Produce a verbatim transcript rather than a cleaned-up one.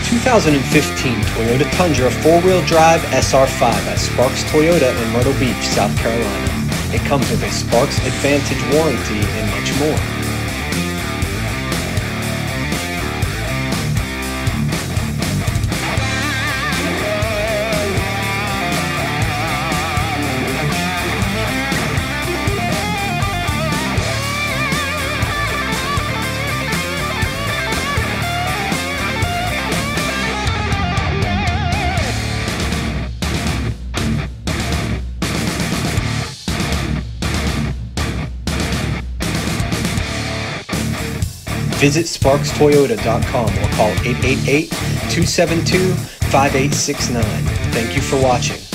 two thousand fifteen Toyota Tundra four-wheel drive S R five at Sparks Toyota in Myrtle Beach, South Carolina. It comes with a Sparks Advantage warranty and much more. Visit sparks toyota dot com or call eight eight eight, two seven two, five eight six nine. Thank you for watching.